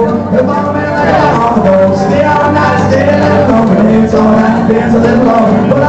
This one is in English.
The mama man like a homo. Stay all night, stay a little longer. It's all right, dance a little longer.